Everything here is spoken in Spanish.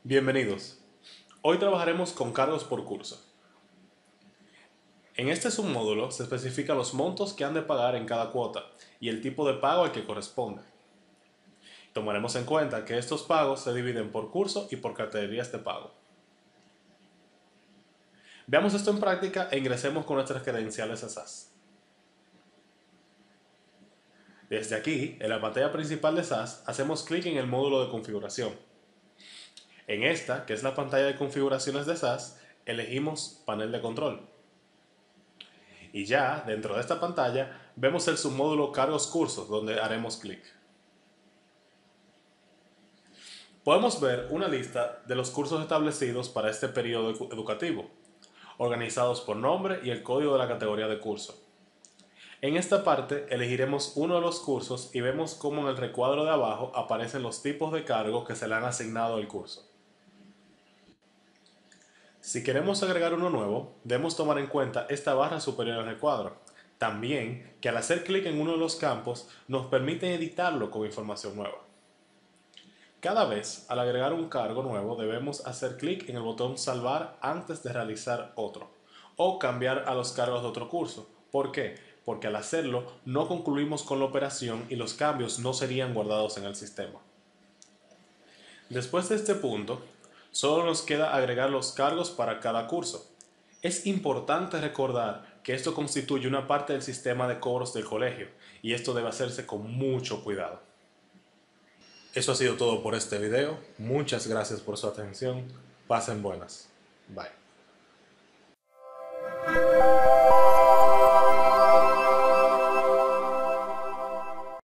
Bienvenidos. Hoy trabajaremos con cargos por curso. En este submódulo se especifican los montos que han de pagar en cada cuota y el tipo de pago al que corresponde. Tomaremos en cuenta que estos pagos se dividen por curso y por categorías de pago. Veamos esto en práctica e ingresemos con nuestras credenciales a SAS. Desde aquí, en la pantalla principal de SAS, hacemos clic en el módulo de configuración. En esta, que es la pantalla de configuraciones de SAS, elegimos panel de control. Y ya, dentro de esta pantalla, vemos el submódulo cargos cursos, donde haremos clic. Podemos ver una lista de los cursos establecidos para este periodo educativo, organizados por nombre y el código de la categoría de curso. En esta parte elegiremos uno de los cursos y vemos cómo en el recuadro de abajo aparecen los tipos de cargo que se le han asignado al curso. Si queremos agregar uno nuevo, debemos tomar en cuenta esta barra superior al recuadro. También que al hacer clic en uno de los campos nos permite editarlo con información nueva. Cada vez, al agregar un cargo nuevo, debemos hacer clic en el botón Salvar antes de realizar otro, o cambiar a los cargos de otro curso. ¿Por qué? Porque al hacerlo no concluimos con la operación y los cambios no serían guardados en el sistema. Después de este punto, solo nos queda agregar los cargos para cada curso. Es importante recordar que esto constituye una parte del sistema de cobros del colegio y esto debe hacerse con mucho cuidado. Eso ha sido todo por este video. Muchas gracias por su atención. Pasen buenas. Bye.